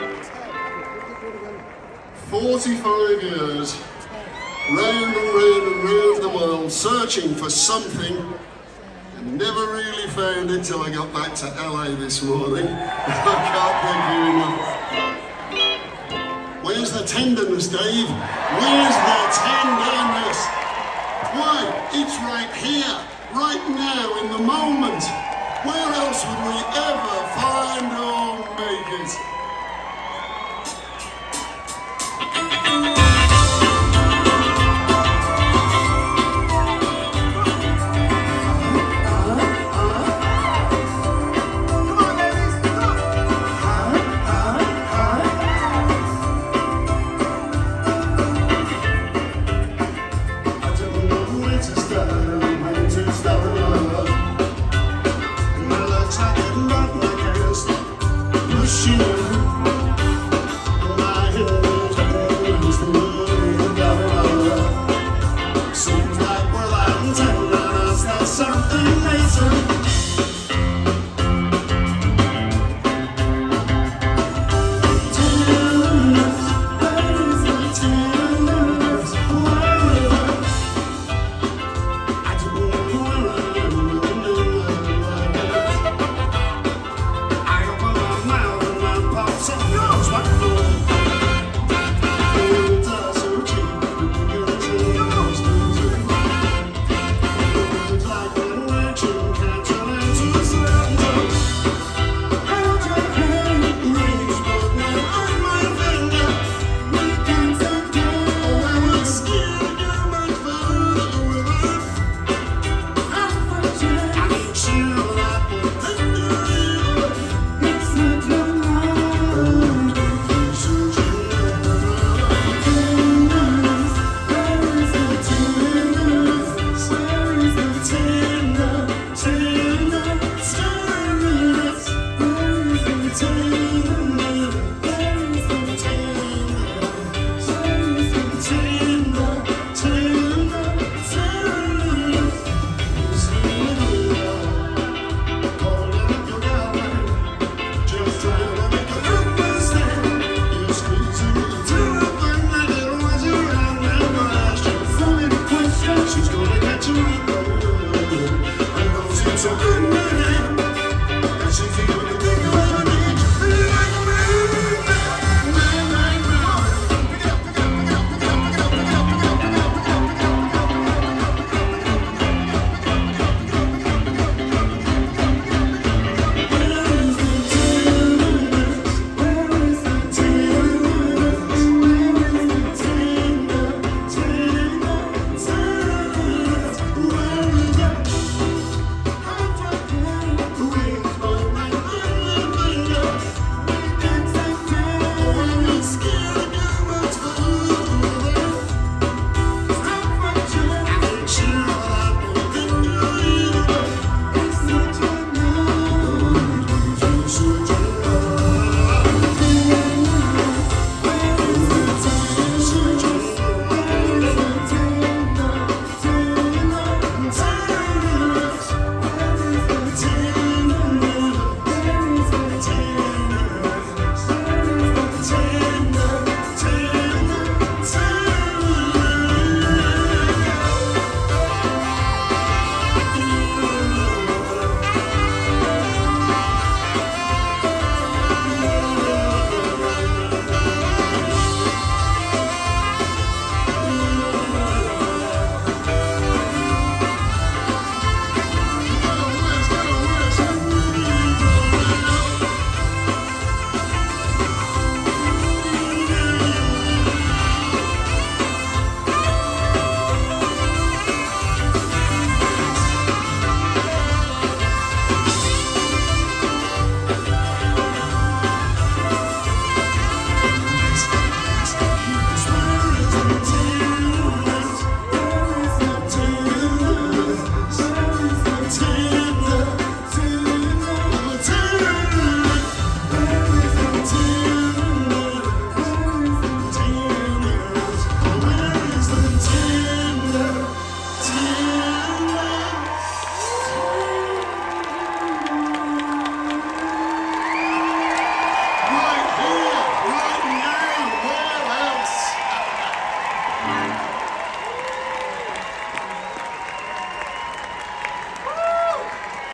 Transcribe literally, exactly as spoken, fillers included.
forty-five years, round and round and round the world, searching for something, and never really found it till I got back to L A this morning. I can't thank you enough. Where's the tenderness, Dave? Where's the tenderness? Why, it's right here, right now, in the moment. Where else would we ever find or make it? Tenderness,